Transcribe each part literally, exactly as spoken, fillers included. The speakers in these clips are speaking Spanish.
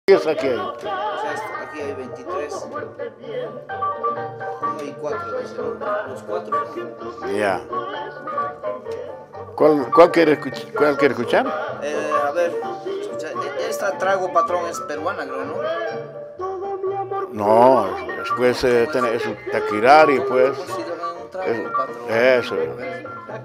es aquí hay? O sea, esto- aquí hay veintitrés. Uno y cuatro, dice, ¿no? Los cuatro. Ya. ¿Cuál, cuál, quiere, escuch- ¿Cuál quiere escuchar? Eh, a ver, escucha, e- esta trago patrón es peruana, creo, ¿no? No, después eh, ¿Cómo tiene, es? es un taquirari, ¿Cómo? pues. Pues sí, dame un trago, Es- patrón. eso. A ver.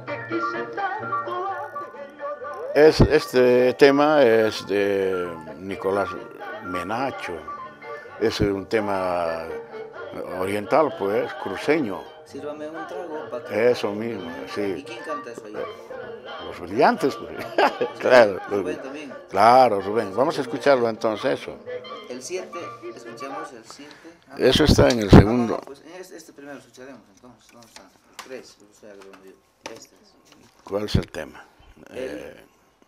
Es, este tema es de Nicolás Menacho. Es un tema oriental, pues, cruceño. Sírvame un trago, patrón. Eso mismo, ¿Y sí. quién canta eso ahí? Los brillantes, pues. O sea, Claro, Rubén los- también. claro, Rubén. Vamos a escucharlo entonces, eso. El siete, escuchamos el siete. Ah, Eso está en el no, no, segundo. no, pues en este, este primero escucharemos, entonces. ¿Dónde está? El tres, o sea, creo que yo. Este es. ¿Cuál es el tema? El, Eh,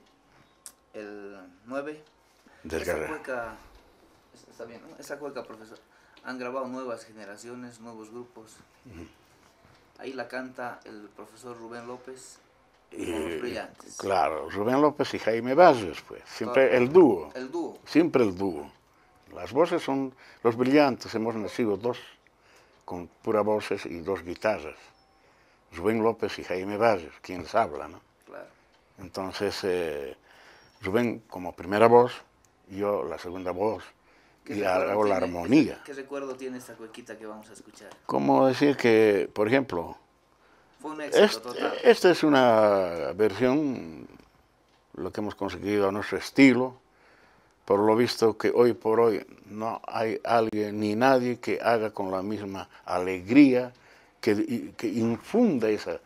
el nueve. del Esa Guerrero. cueca, está bien, ¿no? Esa cueca, profesor, han grabado nuevas generaciones, nuevos grupos. Ahí la canta el profesor Rubén López Y, con los brillantes. claro, Rubén López y Jaime Bases, pues. Siempre Claro. el dúo. El dúo. Siempre el dúo. Las voces son los brillantes. Hemos nacido dos con puras voces y dos guitarras. Rubén López y Jaime Bases, quien les habla, ¿no? Claro. Entonces, eh, Rubén como primera voz, yo la segunda voz, ¿Qué y recuerdo hago la tiene- armonía. ¿Qué, qué recuerdo tiene esta cuequita que vamos a escuchar? Como decir que, por ejemplo, Fue un éxito este- total. esta es una versión, lo que hemos conseguido a nuestro estilo, por lo visto que hoy por hoy no hay alguien ni nadie que haga con la misma alegría, que, que infunda esa,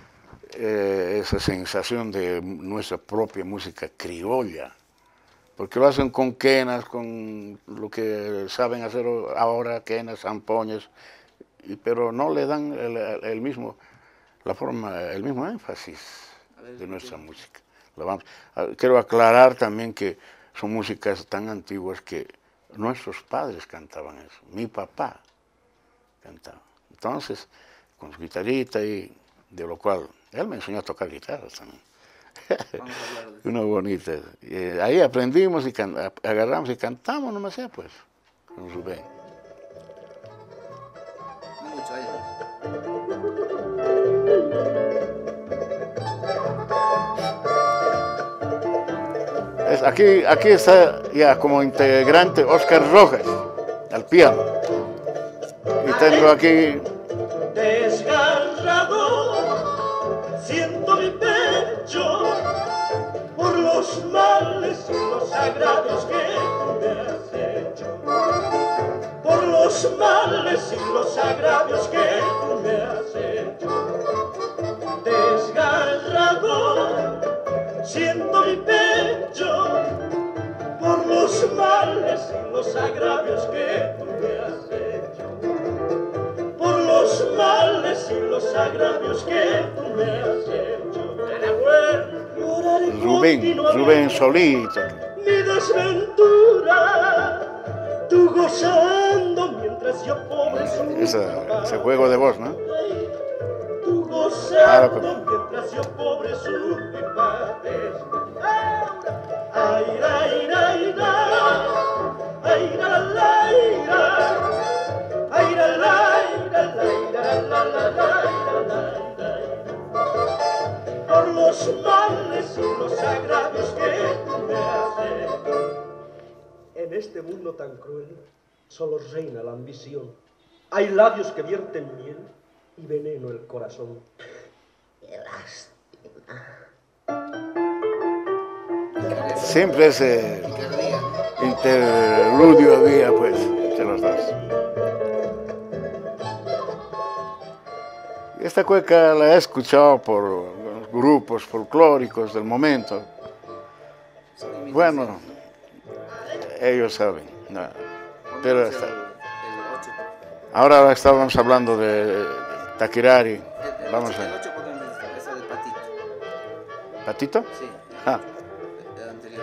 eh, esa sensación de nuestra propia música criolla, porque lo hacen con quenas, con lo que saben hacer ahora, quenas, zampoñas, y- pero no le dan el, el mismo, la forma, el mismo énfasis A ver, de nuestra escuchemos. música. Lo vamos, a- quiero aclarar también que son músicas tan antiguas que nuestros padres cantaban eso, mi papá cantaba. Entonces, con su guitarrita y de lo cual él me enseñó a tocar guitarra también. Vamos a hablar de eso. Una bonita. Y, eh, ahí aprendimos y can- agarramos y cantamos, nomás ya pues, con Rubén. No mucho, ahí. Es, aquí, aquí está ya como integrante Oscar Rojas, al piano. Y tengo aquí, Desgarrado, siento mi pecho por los males y los agravios que tú me has hecho. Por los males y los agravios que tú me has hecho. Desgarrado, siento mi pecho por los males y los agravios que tú me has hecho. Por los males y los agravios que tú me has hecho. Lloraré Rubén, Rubén continuamente solito. mi desventura, tú gozando mientras yo pobre sufro. Esa- ese juego de voz, ¿no? Tú Claro que- gozando mientras yo pobre sufro y padezco. Ay, ay, ay, ay, ay, la, la, la, ay, la, la, la, la, la, la, la, la. Por los males y los agravios que tú me has hecho. En este mundo tan cruel solo reina la ambición. Hay labios que vierten miel y veneno el corazón. ¡Qué lástima! Siempre ese Picardía. interludio había pues entre los dos. Esta cueca la he escuchado por los grupos folclóricos del momento. Son imitaciones, Bueno, ¿no? ellos saben. No, pero Pongamos está- el, el ocho. ahora estábamos hablando de Taquirari. El, el Vamos ocho, el a ocho ponemos esa de patito. ¿Patito? Sí, el Ah. ocho, el- el anterior.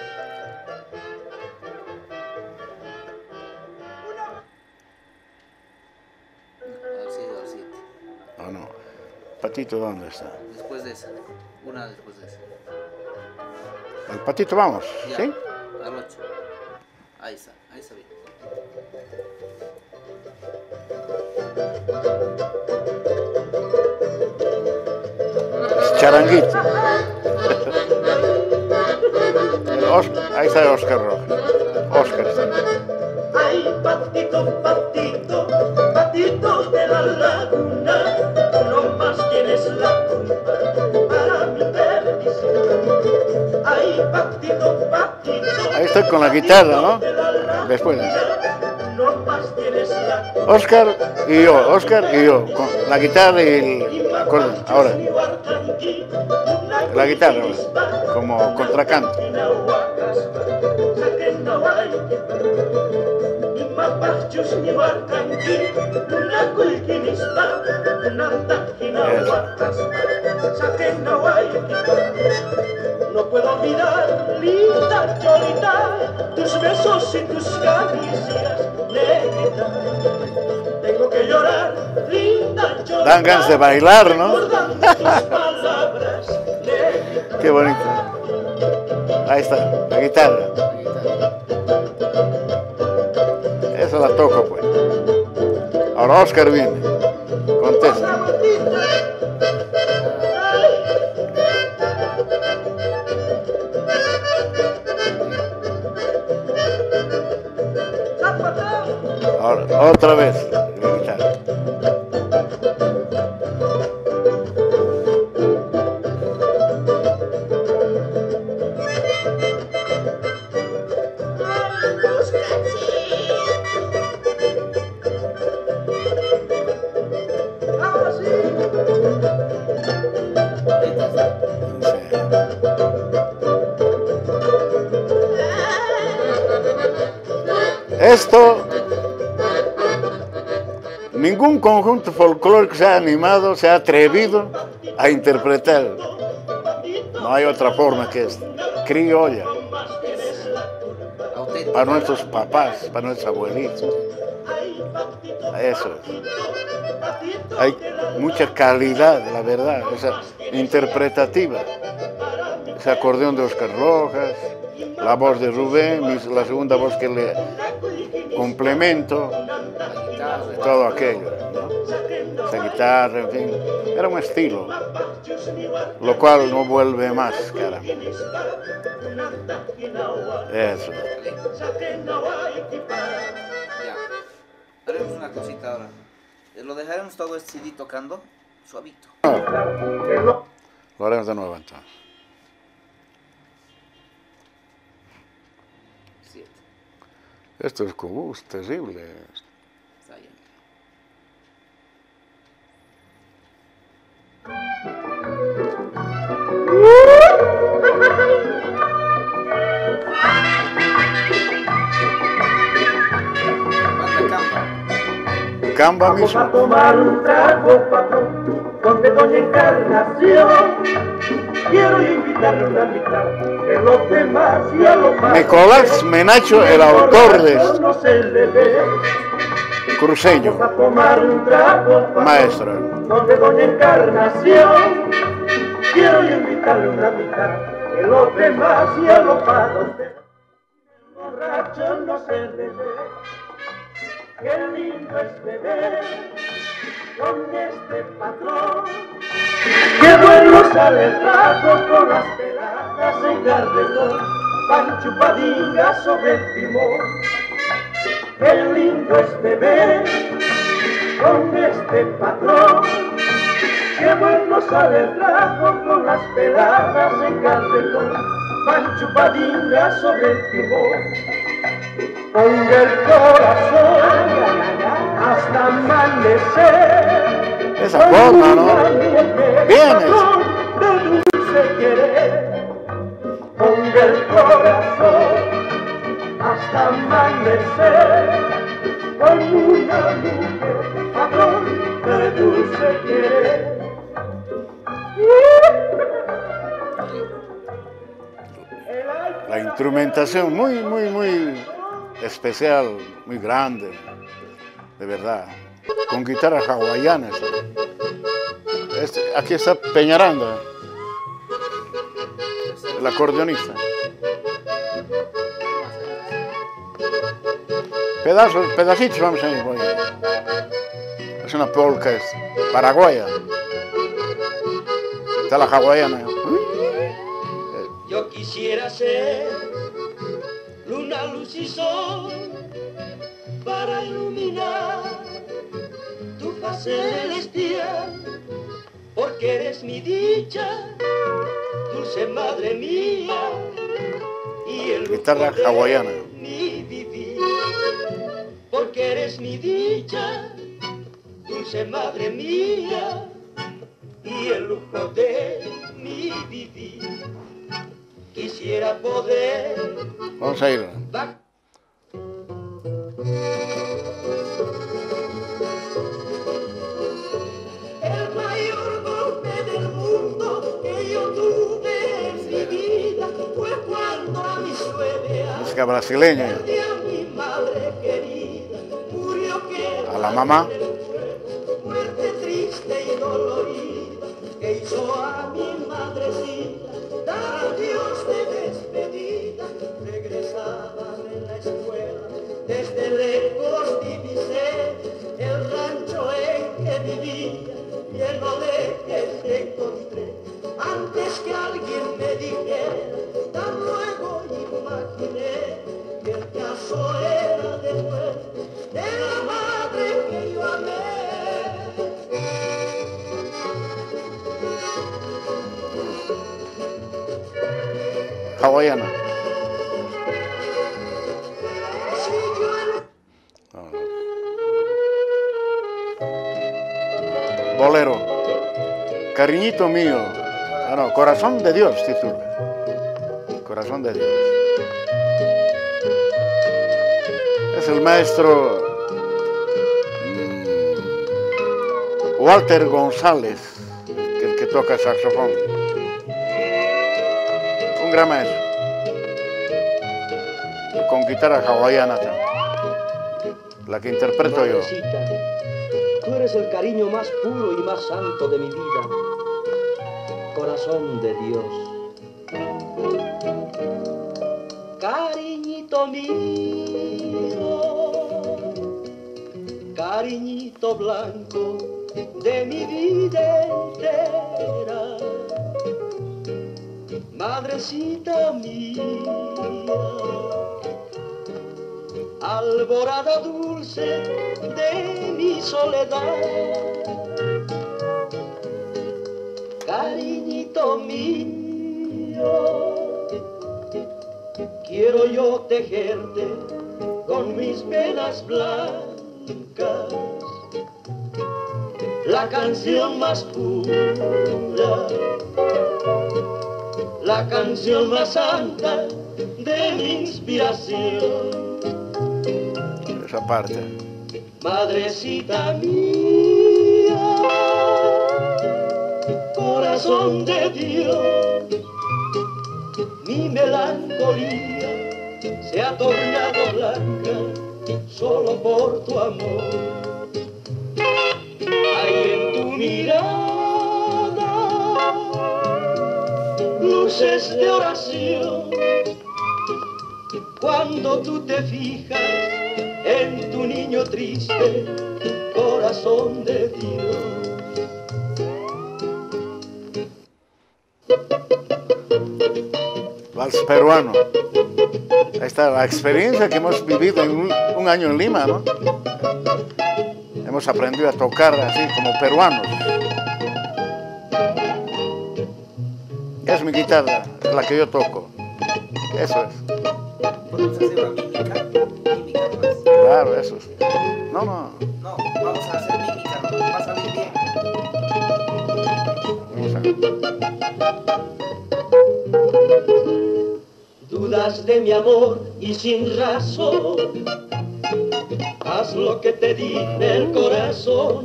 Al siete, al siete. ¿O no? ¿Patito dónde está? Después de esa. Una después de esa. Al patito vamos, Ya, ¿sí? al ocho. Ahí. Ahí está, ahí está bien. Es charanguito. El Oscar, ahí está Oscar Rojas. Oscar está. Ay, patito, patito, patito de la laguna, tú no más tienes la culpa para mi perdición. Ay, patito, patito. Ahí estoy con la guitarra, ¿no? Después. No más tienes la culpa. Oscar y yo, Oscar y yo, con la guitarra y el acordeón. Ahora, la guitarra, ahora, como contracanto. No puedo olvidar, linda Cholita, tus besos y tus caricias, negrita. Tengo que llorar, linda Cholita. Dan ganas de bailar, ¿no? Qué bonito. Ahí está, la guitarra. Esa la toco, pues. Ahora Oscar viene. Contesta. Ahora, otra vez, la guitarra. Esto, ningún conjunto folclórico se ha animado, se ha atrevido a interpretar. No hay otra forma que es criolla. Para nuestros papás, para nuestros abuelitos. Eso es. Hay mucha calidad, la verdad, esa interpretativa. Ese acordeón de Oscar Rojas, la voz de Rubén, la segunda voz que le complemento, todo aquello, ¿no? Esa guitarra, en fin, era un estilo, lo cual no vuelve más, caramba. Eso. Ya, haremos una cosita ahora. Lo dejaremos todo este C D tocando suavito. Lo haremos de nuevo entonces. Siete. Esto es como, uh, es terrible. Está bien. Camba mismo. A tomar un trago, patrón, donde doña Encarnación. Quiero invitarle una mitad, que los demás ya lo pagan. Nicolás Menacho, el autor de esto. No se le ve. Cruceño, A tomar un trago, patrón, maestro. donde doña Encarnación. Quiero invitarle una mitad, que los demás ya lo pagan. El borracho no se le ve. Qué lindo es beber con este patrón. Qué bueno sale el rato con las peladas en carretón, pan chupadinga sobre el timón. Qué lindo es beber con este patrón. Qué bueno sale el rato con las peladas en carretón, pan chupadinga sobre el timón. Ponga el corazón hasta amanecer. Esa forma, ¿no? Vienes. De dulce querer. Ponga el corazón hasta amanecer. Con una mujer, patrón, de dulce querer. La instrumentación muy, muy, muy especial, muy grande, de verdad, con guitarras hawaianas. Este, aquí está Peñaranda, el acordeonista. Pedazos, pedacitos vamos a ir. Voy. Es una polca es paraguaya. Está la hawaiana. Yo quisiera ser luna, luz y sol para iluminar tu faz celestial, porque eres mi dicha, dulce madre mía, y el guitarra hawaiana. Mi vivir, porque eres mi dicha, dulce madre mía, y el lujo de mi vivir. Quisiera poder. Vamos a ir. El mayor golpe del mundo que yo tuve en mi vida fue cuando a mis nueve años música brasileña. perdí a mi madre querida. Murió que A la mamá. muerte triste y dolorida que hizo a mi madrecita dar adiós de despedida. Regresaba de la escuela, desde lejos divisé el rancho en que vivía, lleno de que se encontré. Antes que alguien me dijera, tan luego imaginé que el caso era de muerte de la madre que yo amé. Hawaiana. Bolero. Cariñito mío. Ah, no, Corazón de Dios, titula. Corazón de Dios. Es el maestro mmm, Walter González, el que toca saxofón. Un gran maestro. Con guitarra hawaiana también. La que interpreto yo. Madrecita, tú eres el cariño más puro y más santo de mi vida. Corazón de Dios. Cariñito mío, cariñito blanco de mi vida entera. Madrecita mía, alborada dulce de mi soledad. Cariñito mío, quiero yo tejerte con mis venas blancas la canción más pura, la canción más santa de mi inspiración. Esa parte. Madrecita mía, corazón de Dios, mi melancolía se ha tornado blanca solo por tu amor. Hay en tu mirada luces de oración, cuando tú te fijas en tu niño triste, corazón de Dios. Vals peruano. Ahí está la experiencia que hemos vivido en un, un año en Lima, ¿no? Hemos aprendido a tocar así como peruanos. Es mi guitarra, es la que yo toco. Eso es. ¿Podemos hacer una mímica? Mímica nomás. Claro, eso es. No, no. No, vamos a hacer mímica nomás, va a salir bien. Vamos a... Dudas de mi amor y sin razón, haz lo que te dice el corazón.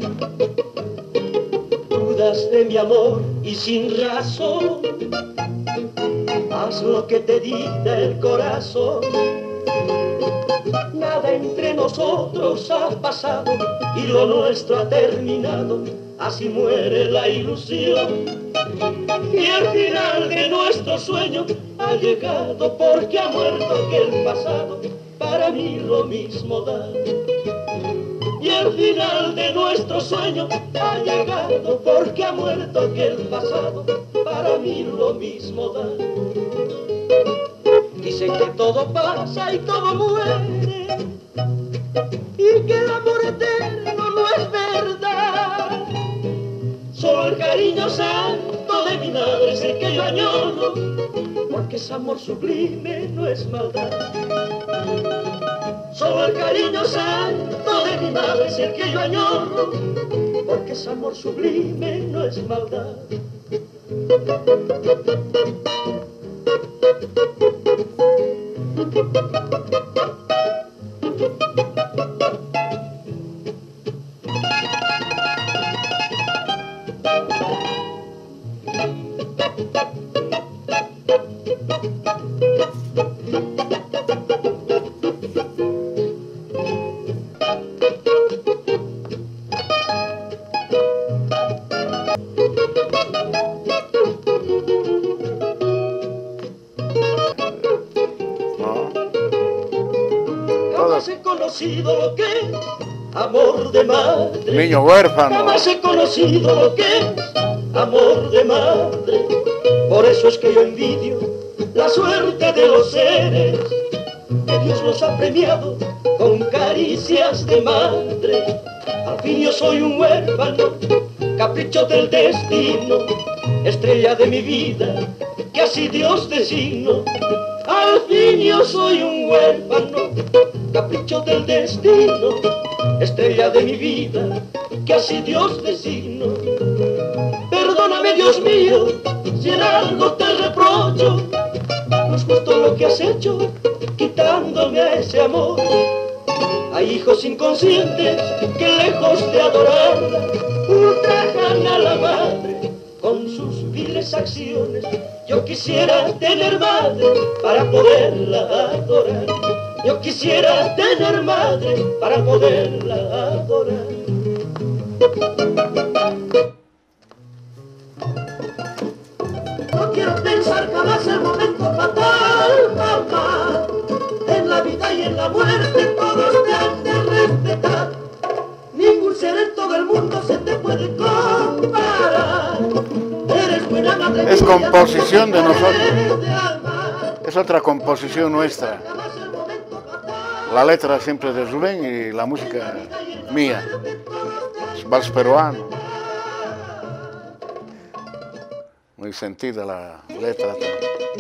Dudas de mi amor y sin razón, haz lo que te dice el corazón. Nada entre nosotros ha pasado y lo nuestro ha terminado, así muere la ilusión. Y el final de nuestro sueño ha llegado porque ha muerto aquel pasado para mí lo mismo da. Y el final de nuestro sueño ha llegado porque ha muerto aquel pasado, para mí lo mismo da. Dicen que todo pasa y todo muere, y que el amor eterno no es verdad. Solo el cariño santo de mi madre es el que yo añoro, porque es amor sublime, no es maldad. Solo el cariño santo de mi madre es el que yo añoro, porque es amor sublime, no es maldad. Jamás he conocido lo que es amor de madre. Niño huérfano. Jamás he conocido lo que es amor de madre. Por eso es que yo envidio la suerte de los seres que Dios los ha premiado con caricias de madre. Al fin yo soy un huérfano, capricho del destino, estrella de mi vida, que así Dios designó. Al fin yo soy un huérfano, capricho del destino, estrella de mi vida, que así Dios designó. Perdóname, Dios mío, si en algo te reprocho, no es justo lo que has hecho, quitándome a ese amor. Hay hijos inconscientes que lejos de adorarla, ultrajan a la madre con sus viles acciones. Yo quisiera tener madre para poderla adorar. Yo quisiera tener madre para poderla adorar. No quiero pensar jamás el momento fatal, mamá. En la vida y en la muerte todos te han de respetar. Ningún ser en todo el mundo se te puede comparar. Eres buena madre. Es composición de nosotros. Es otra composición nuestra. La letra siempre de Rubén y la música mía. Es vals peruano. Muy sentida la letra también.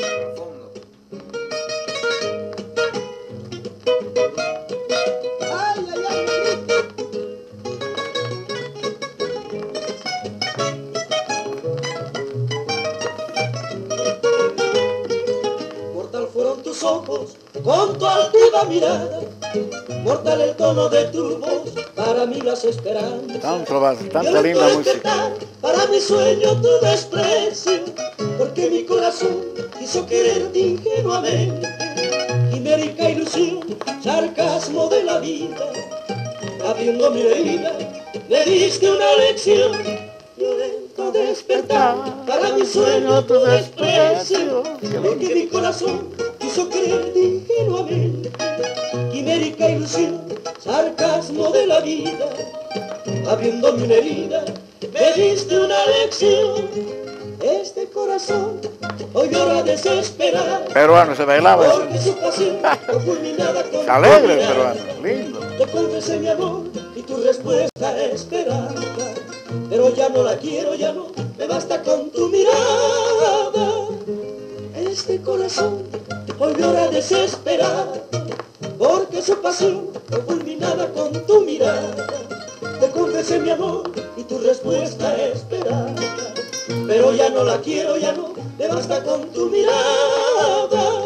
Mortal fueron tus ojos con tu altiva mirada, mortal el tono de tu voz, para mí las esperanzas. Tanto, tanta linda música. Para mi sueño tu desprecio, porque mi corazón quiso quererte ingenuamente. Quimérica ilusión, sarcasmo de la vida, abriendo mi herida, me diste una lección. Violento despertar, para mi sueño tu desprecio, porque mi corazón quiso quererte ingenuamente. Quimérica ilusión, sarcasmo de la vida, abriendo mi herida, me diste una lección. Este corazón hoy llora desesperado. Peruano, se bailaba eso. Porque su pasión fue fulminada con Alegre el peruano, lindo. Te confesé mi amor y tu respuesta esperanza, pero ya no la quiero, ya no me basta con tu mirada. Este corazón hoy llora desesperado, porque su pasión fue fulminada con tu mirada. Te confesé mi amor y tu respuesta esperanza, pero ya no la quiero, ya no me basta con tu mirada.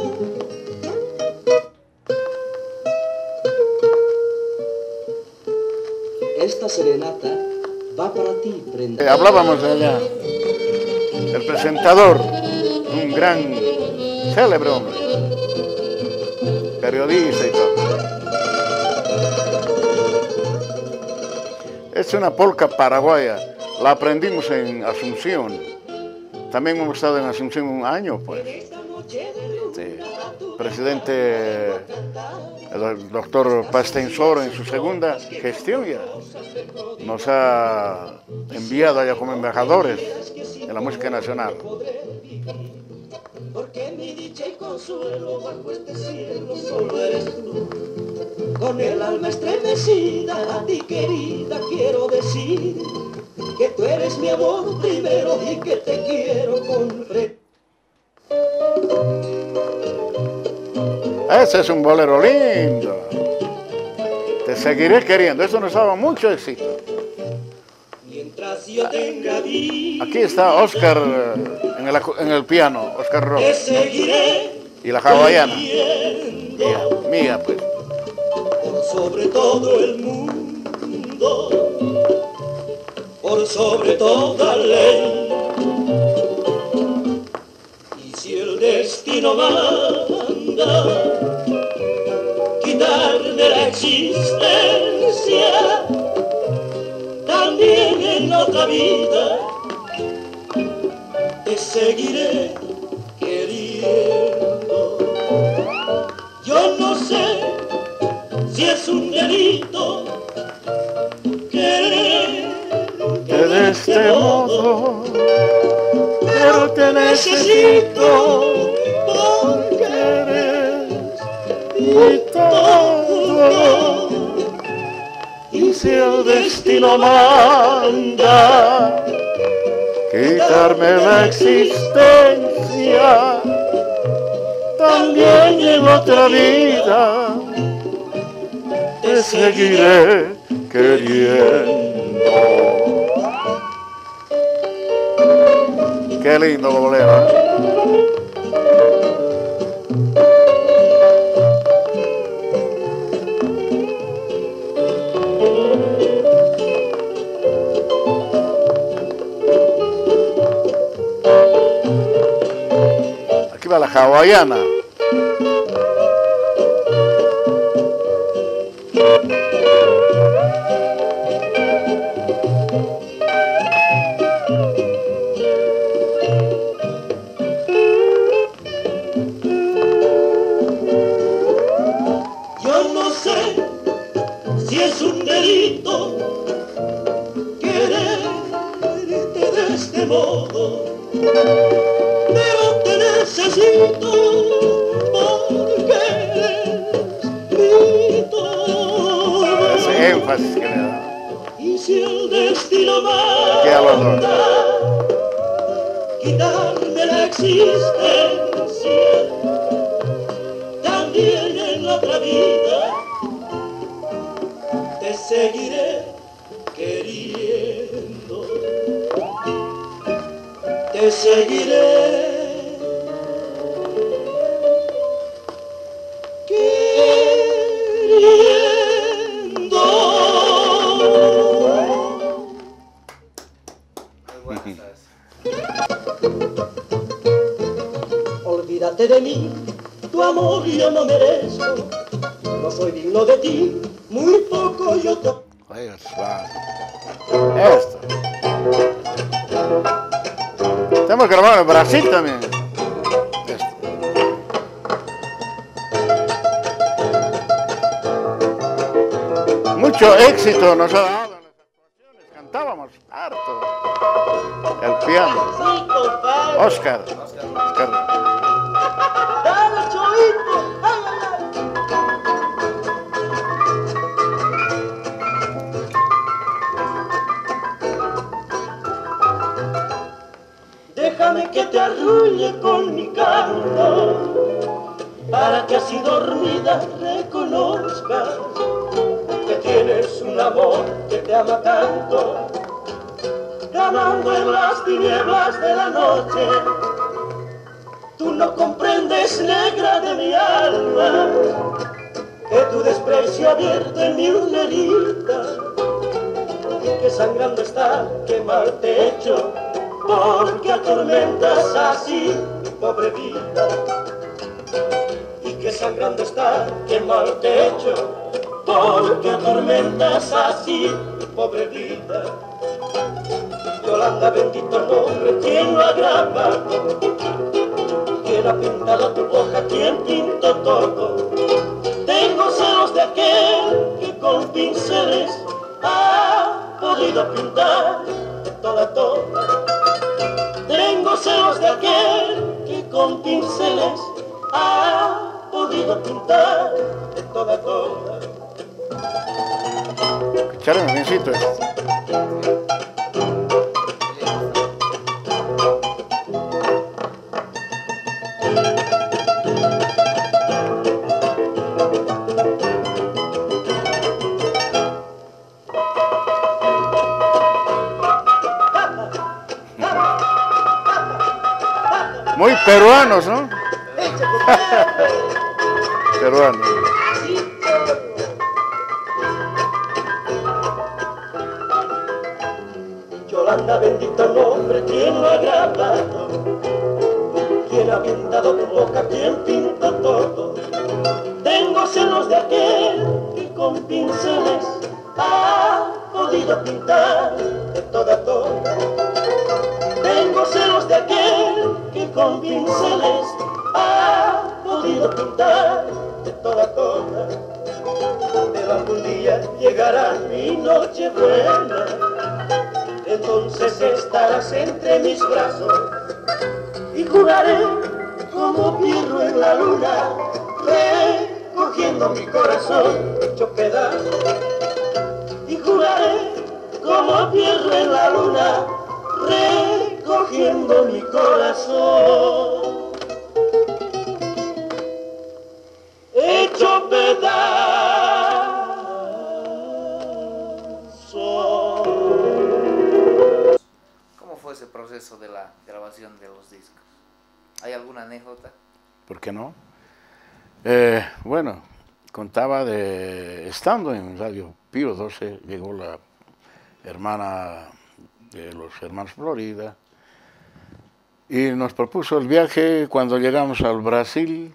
Esta serenata va para ti, Brenda. Eh, hablábamos de allá. El presentador, un gran, célebre hombre, periodista y todo. Es una polca paraguaya, la aprendimos en Asunción. También hemos estado en Asunción un año, pues. Sí. presidente, el doctor Pastensoro, en su segunda gestión ya nos ha enviado allá como embajadores de la música nacional. Porque mi dicha y consuelo bajo este cielo solo eres tú. Con el alma estremecida a ti querida quiero decir que tú eres mi amor primero y que te quiero con fre. Ese es un bolero lindo. Te seguiré queriendo. Eso nos daba mucho éxito. Mientras yo tenga vida, aquí está Oscar en el, en el piano, Oscar Rojas. te seguiré Y la hawaiana. queriendo. Mía, mía, pues. Por sobre todo el mundo, por sobre toda ley. Y si el destino manda quitarme la existencia, también en otra vida te seguiré queriendo. Yo no sé si es un delito quererte De este modo, pero te necesito porque eres mi todo. Y si el destino manda quitarme la existencia, también en otra vida te seguiré queriendo. Qué lindo bolero, ¿eh? Aquí va la hawaiana. Yo no sé si es un delito quererte de este modo, pero te necesito porque eres mi todo. Ese énfasis que le da. Y si el destino Aquí a los dos. manda quitarme la existencia, también en la otra vida te seguiré queriendo, te seguiré queriendo. Muy buenas tardes. Olvídate de mí, tu amor yo no merezco, no soy digno de ti, muy poco yo te... Ahí está. Esto. Tenemos que grabar en Brasil también. Esto. Mucho éxito nos ha dado en las actuaciones. Cantábamos harto. El piano. Sí, compadre. Oscar. Oscar. Dale, chovito. Ay, ay, ay. Déjame que te arrulle con mi canto, para que así dormida reconozcas que tienes un amor que te ama tanto, ganando en las tinieblas de la noche. Tú no comprendes, negra de mi alma, que tu desprecio abierto en mi una herida, y que sangrando está, que mal te he hecho, porque atormentas así mi pobre vida. Y que sangrando está, que mal te he hecho, porque atormentas así mi pobre vida. Yolanda, bendito nombre, quien lo agrava, que ¿Quién ha pintado tu boca? ¿Quién pintó todo? Tengo celos de aquel que con pinceles ha podido pintar toda, toda. Tengo celos de aquel que con pinceles ha podido pintar toda, toda. Escucharon biencito esto. Muy peruanos, ¿no? Peruanos. Yolanda, bendito nombre, ¿quién lo ha grabado? ¿Quién ha pintado tu boca? ¿Quién pintó todo? Tengo celos de aquel que con pinceles ha podido pintar de toda, toda. Tengo celos de aquel que con pinceles ha podido pintar de toda, toda. Pero algún día llegará mi noche buena, entonces estarás entre mis brazos y juraré como Pirro en la luna, recogiendo mi corazón hecho pedazo. Y juraré como Pirro en la luna, recogiendo mi corazón hecho pedazo. ¿Cómo fue ese proceso de la grabación de los discos? ¿Hay alguna anécdota? ¿Por qué no? Eh, bueno, contaba de, estando en Radio Pío doce, llegó la hermana de los hermanos Florida y nos propuso el viaje cuando llegamos al Brasil,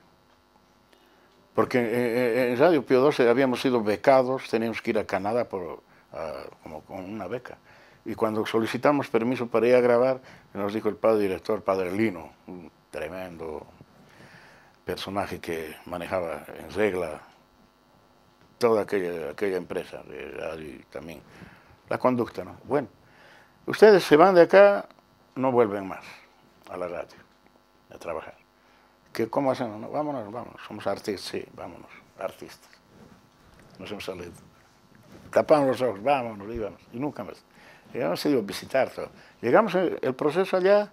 porque en Radio Pío doce habíamos sido becados, teníamos que ir a Canadá por, uh, como con una beca. Y cuando solicitamos permiso para ir a grabar, nos dijo el padre director, padre Lino, un tremendo personaje que manejaba en regla toda aquella, aquella empresa de radio y también la conducta, ¿no? Bueno, ustedes se van de acá, no vuelven más a la radio a trabajar. ¿Qué, ¿Cómo hacen? No, vámonos, vámonos, somos artistas, sí, vámonos, artistas. Nos hemos salido. Tapamos los ojos, vámonos, íbamos, y nunca más. Y hemos ido a visitar todo. Llegamos el, el proceso allá,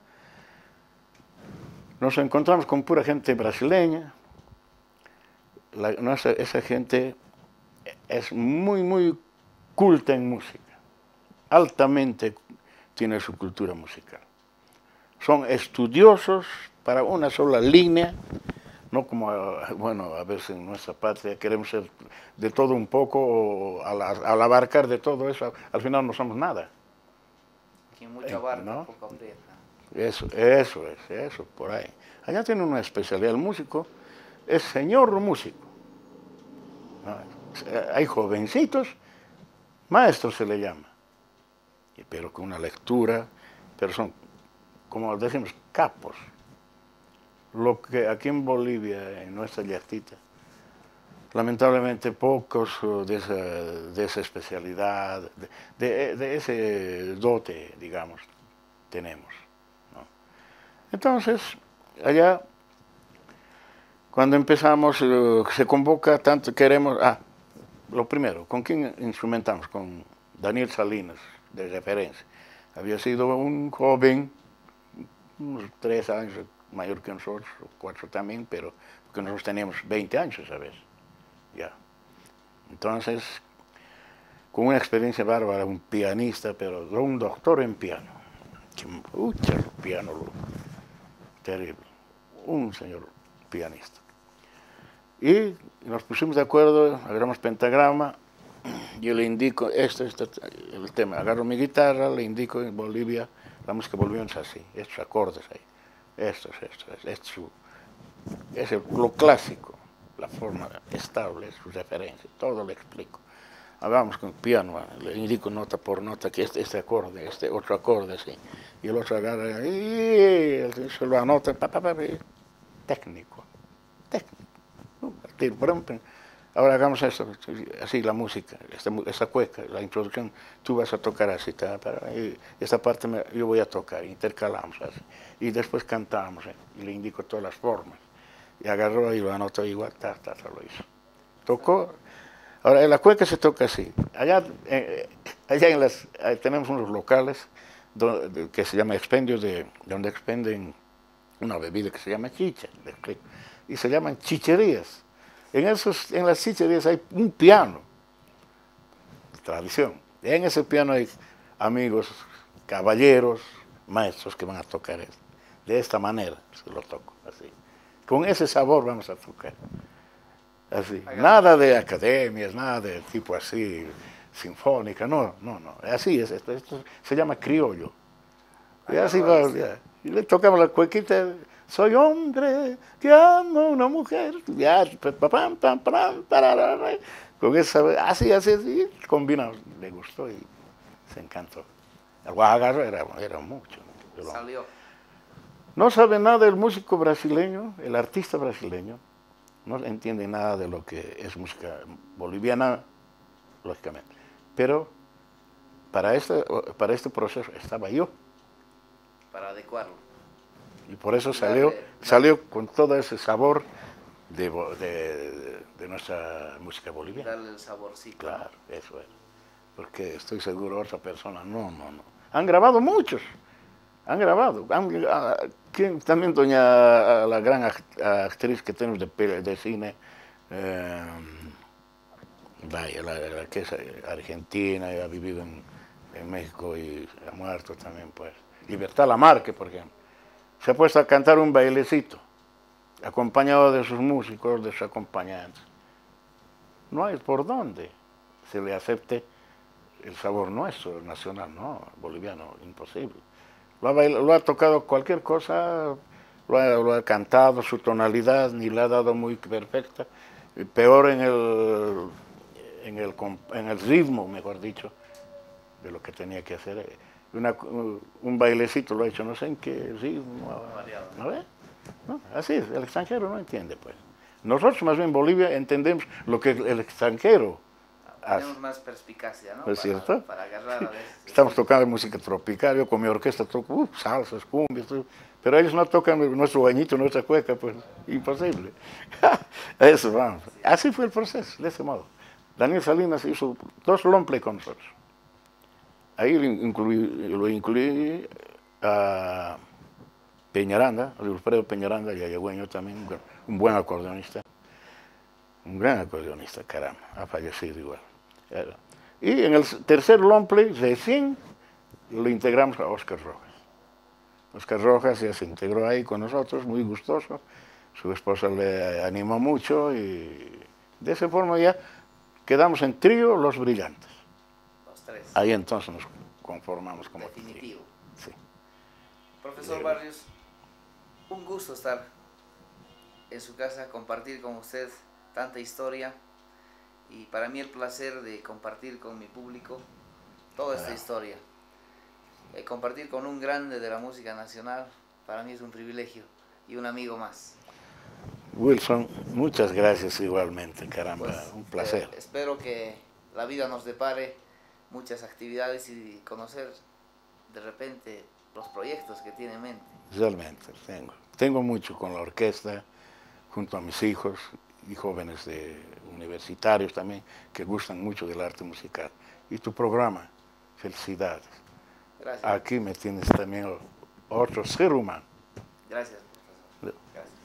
nos encontramos con pura gente brasileña. La, no, esa, esa gente es muy, muy culta en música. Altamente tiene su cultura musical. Son estudiosos para una sola línea, no como, bueno, a veces en nuestra patria queremos ser de todo un poco, o al, al abarcar de todo eso, al final no somos nada. Quien mucho abarca, ¿no? poco aprieta. Eso, eso es, eso, por ahí. Allá tiene una especialidad, el músico es señor músico. ¿No? Hay jovencitos, maestros se le llama, pero con una lectura, pero son, como decimos, capos. Lo que aquí en Bolivia, en nuestra yatita, lamentablemente pocos de esa, de esa especialidad, de, de, de ese dote, digamos, tenemos, ¿no? Entonces, allá, cuando empezamos, uh, se convoca tanto, queremos, ah, lo primero, ¿con quién instrumentamos? Con Daniel Salinas, de referencia. Había sido un joven, unos tres años mayor que nosotros, o cuatro también, pero porque nosotros teníamos veinte años esa vez, ya. Entonces, con una experiencia bárbara, un pianista, pero un doctor en piano. Pucha, el piano, lo, terrible. Un señor pianista. Y nos pusimos de acuerdo, agarramos pentagrama, yo le indico, este es el tema, agarro mi guitarra, le indico en Bolivia, la música boliviana es así, estos acordes ahí, estos, estos, esto es el, lo clásico, la forma estable, su referencia, todo le explico. Hagamos con el piano, le indico nota por nota que este, este acorde, este otro acorde, así, y el otro agarra y se lo anota, pa, pa, pa, pa, técnico, técnico. ¿no? Por ejemplo, ahora hagamos esto, así la música, esta, esta cueca, la introducción, tú vas a tocar así, ta, ta, y esta parte me, yo voy a tocar, intercalamos así, y después cantamos, ¿eh? Y le indico todas las formas, y agarró y lo anotó igual, ta, ta, ta, lo hizo. Tocó, ahora en la cueca se toca así, allá, eh, allá en las, tenemos unos locales donde, que se llama expendio, de, donde expenden una bebida que se llama chicha, y se llaman chicherías. En, esos, en las chicherías hay un piano, tradición. Y en ese piano hay amigos, caballeros, maestros que van a tocar esto. De esta manera se lo toco, así. Con ese sabor vamos a tocar. Así. Nada de academias, nada de tipo así, sinfónica, no, no, no. Así es, esto, esto se llama criollo. Y así va, ya. Y le tocamos la cuequita. Soy hombre que amo a una mujer. Ya, pam, pam, pam, pararara. Con esa, así, así, así, combinamos. Le gustó y se encantó. El guajarro era, era mucho. Salió. No sabe nada el músico brasileño, el artista brasileño. No entiende nada de lo que es música boliviana, lógicamente. Pero para este, para este proceso estaba yo. Para adecuarlo. Y por eso salió, salió con todo ese sabor de, de, de nuestra música boliviana. Darle el saborcito. Claro, eso es. Porque estoy seguro otra persona, no, no, no. Han grabado muchos, han grabado. Han, a, ¿quién, también doña, a la gran actriz que tenemos de, de cine, eh, vaya, la, la que es argentina y ha vivido en, en México y ha muerto también, pues. Libertad Lamarque, por ejemplo. Se ha puesto a cantar un bailecito, acompañado de sus músicos, de sus acompañantes. No hay por dónde se le acepte el sabor nuestro, nacional, no, boliviano, imposible. Lo ha, bailado, lo ha tocado cualquier cosa, lo ha, lo ha cantado, su tonalidad ni le ha dado muy perfecta, peor en el, en el, en el ritmo, mejor dicho, de lo que tenía que hacer. Una, un bailecito lo ha hecho, no sé en qué ritmo. ¿No ve? ¿No? Así es, el extranjero no entiende, pues. Nosotros, más bien en Bolivia, entendemos lo que el extranjero hace. Tenemos más perspicacia, ¿no? ¿No es para, cierto? Para agarrar a veces. Estamos tocando música tropical, yo con mi orquesta toco uh, salsas, cumbias, todo, pero ellos no tocan nuestro bañito, nuestra cueca, pues, imposible. Eso, vamos. Así fue el proceso, de ese modo. Daniel Salinas hizo dos long play con nosotros. Ahí lo incluí, lo incluí a Peñaranda, a Wilfredo Peñaranda y a Yagüeño también, un buen acordeonista. Un gran acordeonista, caramba, ha fallecido igual. Y en el tercer long play, recién lo integramos a Oscar Rojas. Oscar Rojas ya se integró ahí con nosotros, muy gustoso. Su esposa le animó mucho y de esa forma ya quedamos en trío Los Brillantes. Ahí entonces nos conformamos como definitivo. Sí. Profesor Barrios, un gusto estar en su casa, compartir con usted tanta historia y para mí el placer de compartir con mi público toda esta ah. historia. Eh, compartir con un grande de la música nacional para mí es un privilegio y un amigo más. Wilson, muchas gracias igualmente, caramba, pues, un placer. Eh, espero que la vida nos depare muchas actividades y conocer de repente los proyectos que tiene en mente. Realmente, tengo. Tengo mucho con la orquesta, junto a mis hijos y jóvenes de universitarios también, que gustan mucho del arte musical. Y tu programa, felicidades. Gracias. Aquí me tienes también otro ser humano. Gracias, profesor. Gracias.